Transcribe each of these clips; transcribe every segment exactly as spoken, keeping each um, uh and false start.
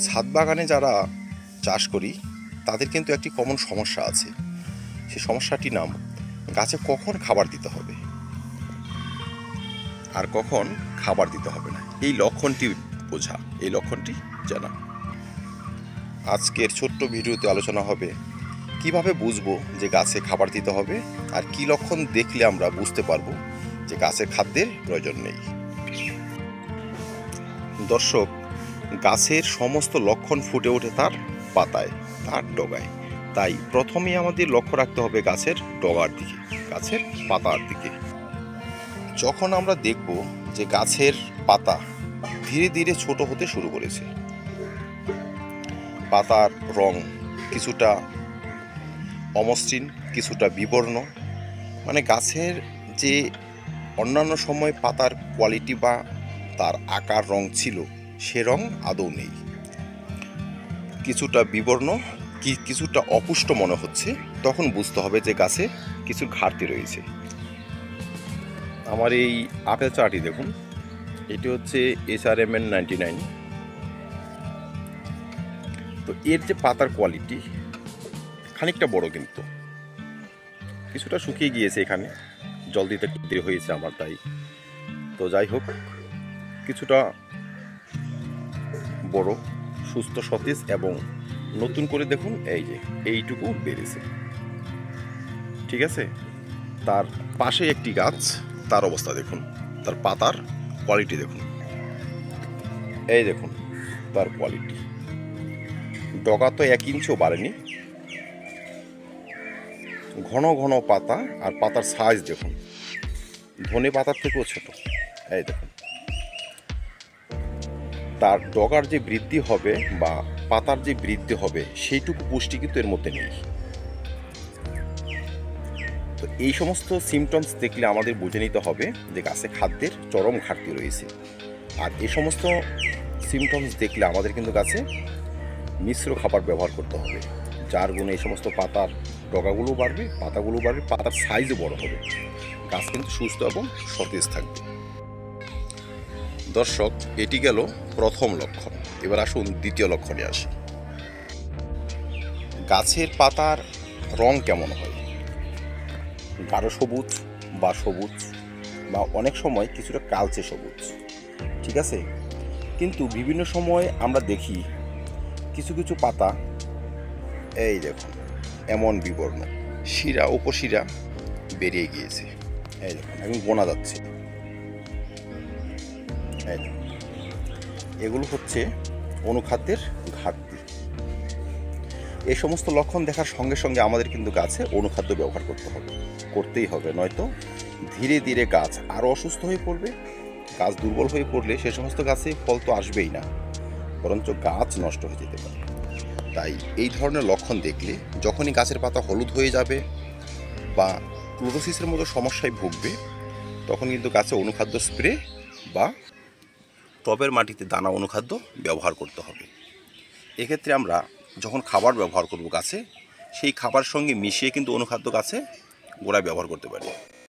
ছাদ বাগানে যারা চাষ করি তাদের কিন্তু একটি কমন সমস্যা আছে। সেই সমস্যাটির নাম গাছে কখন খাবার দিতে হবে আর কখন খাবার দিতে হবে না, এই লক্ষণটি বোঝা, এই লক্ষণটি জানা। আজকের ছোট্ট ভিডিওতে আলোচনা হবে কিভাবে বুঝবো যে গাছে খাবার দিতে হবে আর কি লক্ষণ দেখলে আমরা বুঝতে পারবো যে গাছের খাদ্যের প্রয়োজন নেই। দর্শক, গাছের সমস্ত লক্ষণ ফুটে ওঠে তার পাতায়, তার ডগায়। তাই প্রথমেই আমাদের লক্ষ্য রাখতে হবে গাছের ডগার দিকে, গাছের পাতার দিকে। যখন আমরা দেখব যে গাছের পাতা ধীরে ধীরে ছোট হতে শুরু করেছে, পাতার রং কিছুটা অমসৃণ, কিছুটা বিবর্ণ, মানে গাছের যে অন্যান্য সময় পাতার কোয়ালিটি বা তার আকার রং ছিল সে রং আদৌ নেই, কিছুটা বিবর্ণ, কি কিছুটা অপুষ্ট মনে হচ্ছে, তখন বুঝতে হবে যে গাছে কিছু ঘাটতি রয়েছে। আমার এই আপেল চাটি দেখুন, এটি হচ্ছে H R M N ninety nine. তো এর যে পাতার কোয়ালিটি খানিকটা বড়, কিন্তু কিছুটা শুকিয়ে গিয়েছে, এখানে জল দিতে দেরি হয়েছে আমার, তাই। তো যাই হোক, কিছুটা বড়, সুস্থ, সতেজ এবং নতুন করে দেখুন এই যে এইটুকু বেড়েছে, ঠিক আছে। তার পাশে একটি গাছ, তার অবস্থা দেখুন, তার পাতার কোয়ালিটি দেখুন, এই দেখুন তার কোয়ালিটি। ডগা তো এক ইঞ্চও বাড়েনি, ঘন ঘন পাতা, আর পাতার সাইজ দেখুন ধনে পাতার থেকেও ছোট, এই দেখুন। তার ডগার যে বৃদ্ধি হবে বা পাতার যে বৃদ্ধি হবে সেইটুকু পুষ্টি কিন্তু এর মধ্যে নেই। তো এই সমস্ত সিমটমস দেখলে আমাদের বুঝে নিতে হবে যে গাছে খাদ্যের চরম ঘাটতি রয়েছে। আর এই সমস্ত সিমটমস দেখলে আমাদের কিন্তু গাছে মিশ্র খাবার ব্যবহার করতে হবে, যার গুণে এই সমস্ত পাতার ডগাগুলো বাড়বে, পাতাগুলো বাড়বে, পাতার সাইজও বড় হবে, গাছ কিন্তু সুস্থ এবং সতেজ থাকবে। দর্শক, এটি গেল প্রথম লক্ষণ। এবার আসুন দ্বিতীয় লক্ষণে আসি। গাছের পাতার রং কেমন হয়? গাঢ় সবুজ বা সবুজ, বা অনেক সময় কিছুটা কালচে সবুজ, ঠিক আছে। কিন্তু বিভিন্ন সময় আমরা দেখি কিছু কিছু পাতা এই দেখুন এমন বিবর্ণ, শিরা উপশিরা বেরিয়ে গিয়েছে, এই দেখুন এখন বোনা যাচ্ছে, এই দেখুন। এগুলো হচ্ছে অনুখাদ্যের ঘাটতি। এই সমস্ত লক্ষণ দেখার সঙ্গে সঙ্গে আমাদের কিন্তু গাছে অনুখাদ্য ব্যবহার করতে হবে, করতেই হবে, নয়তো ধীরে ধীরে গাছ আরও অসুস্থ হয়ে পড়বে। গাছ দুর্বল হয়ে পড়লে সে সমস্ত গাছে ফল তো আসবেই না, বরঞ্চ গাছ নষ্ট হয়ে যেতে পারে। তাই এই ধরনের লক্ষণ দেখলে, যখনই গাছের পাতা হলুদ হয়ে যাবে বা ক্লোরোসিসের মতো সমস্যায় ভুগবে, তখন কিন্তু গাছে অনুখাদ্য স্প্রে বা টবের মাটিতে দানা অনুখাদ্য ব্যবহার করতে হবে। এক্ষেত্রে আমরা যখন খাবার ব্যবহার করব গাছে, সেই খাবার সঙ্গে মিশিয়ে কিন্তু অনুখাদ্য গাছে গোড়ায় ব্যবহার করতে পারি।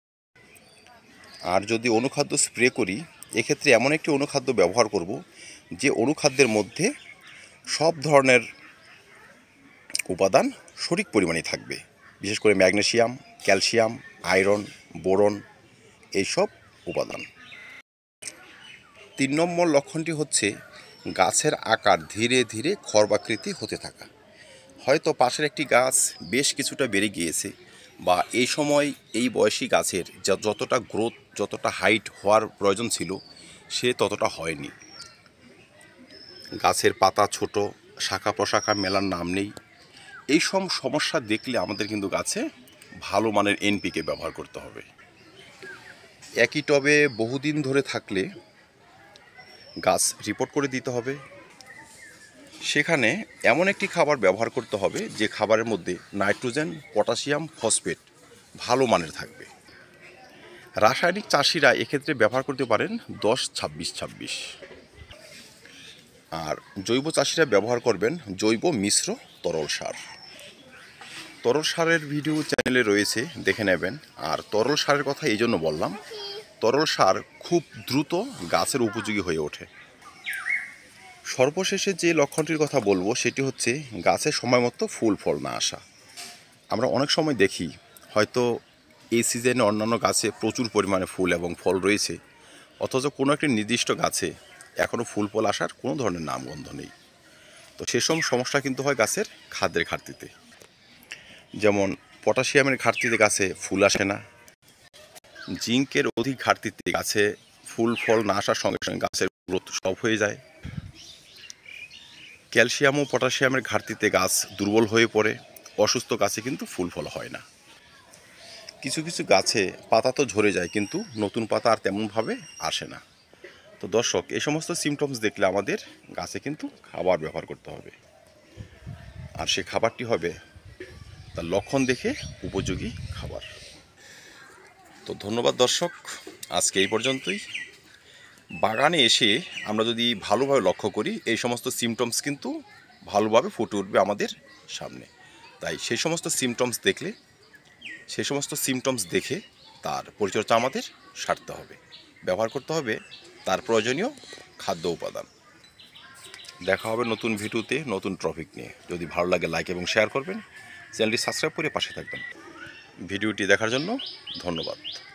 আর যদি অনুখাদ্য স্প্রে করি, এক্ষেত্রে এমন একটি অনুখাদ্য ব্যবহার করব যে অনুখাদ্যের মধ্যে সব ধরনের উপাদান সঠিক পরিমাণে থাকবে, বিশেষ করে ম্যাগনেসিয়াম, ক্যালসিয়াম, আয়রন, বোরন, এইসব উপাদান। তিন নম্বর লক্ষণটি হচ্ছে গাছের আকার ধীরে ধীরে খর্বাকৃতি হতে থাকা। হয়তো পাশের একটি গাছ বেশ কিছুটা বেড়ে গিয়েছে, বা এই সময় এই বয়সী গাছের যতটা গ্রোথ, যতটা হাইট হওয়ার প্রয়োজন ছিল সে ততটা হয়নি। গাছের পাতা ছোট, শাখা প্রশাখা মেলার নাম নেই। এই সব সমস্যা দেখলে আমাদের কিন্তু গাছে ভালো মানের এনপিকে ব্যবহার করতে হবে। একই টবে বহুদিন ধরে থাকলে গাছ রিপোর্ট করে দিতে হবে। সেখানে এমন একটি খাবার ব্যবহার করতে হবে যে খাবারের মধ্যে নাইট্রোজেন, পটাশিয়াম, ফসফেট ভালো মানের থাকবে। রাসায়নিক চাষিরা এক্ষেত্রে ব্যবহার করতে পারেন দশ ছাব্বিশ ছাব্বিশ, আর জৈব চাষিরা ব্যবহার করবেন জৈব মিশ্র তরল সার। তরল সারের ভিডিও চ্যানেলে রয়েছে, দেখে নেবেন। আর তরল সারের কথা এই জন্য বললাম, তরল সার খুব দ্রুত গাছের উপযোগী হয়ে ওঠে। সর্বশেষে যে লক্ষণটির কথা বলবো সেটি হচ্ছে গাছে সময় মতো ফুল ফল না আসা। আমরা অনেক সময় দেখি হয়তো এই সিজনে অন্যান্য গাছে প্রচুর পরিমাণে ফুল এবং ফল রয়েছে, অথচ কোনো একটি নির্দিষ্ট গাছে এখনও ফুল ফল আসার কোনো ধরনের নামগন্ধ নেই। তো সেসব সমস্যা কিন্তু হয় গাছের খাদ্যের ঘাটতিতে। যেমন পটাশিয়ামের ঘাটতিতে গাছে ফুল আসে না, জিঙ্কের অধিক ঘাটতিতে গাছে ফুল ফল না আসার সঙ্গে সঙ্গে গাছের গ্রোথ স্টপ হয়ে যায়, ক্যালসিয়াম ও পটাশিয়ামের ঘাটতিতে গাছ দুর্বল হয়ে পড়ে, অসুস্থ গাছে কিন্তু ফুল ফল হয় না। কিছু কিছু গাছে পাতা তো ঝরে যায় কিন্তু নতুন পাতা আর তেমনভাবে আসে না। তো দর্শক, এই সমস্ত সিমটমস দেখলে আমাদের গাছে কিন্তু খাবার ব্যবহার করতে হবে, আর সে খাবারটি হবে তার লক্ষণ দেখে উপযোগী খাবার। তো ধন্যবাদ দর্শক, আজকে এই পর্যন্তই। বাগানে এসে আমরা যদি ভালোভাবে লক্ষ্য করি এই সমস্ত সিমটমস কিন্তু ভালোভাবে ফুটে উঠবে আমাদের সামনে। তাই সেই সমস্ত সিমটমস দেখলে সেই সমস্ত সিমটমস দেখে তার পরিচর্যা আমাদের সারতে হবে, ব্যবহার করতে হবে তার প্রয়োজনীয় খাদ্য উপাদান। দেখা হবে নতুন ভিডিওতে নতুন টপিক নিয়ে। যদি ভালো লাগে লাইক এবং শেয়ার করবেন, চ্যানেলটি সাবস্ক্রাইব করে পাশে থাকবেন। ভিডিওটি দেখার জন্য ধন্যবাদ।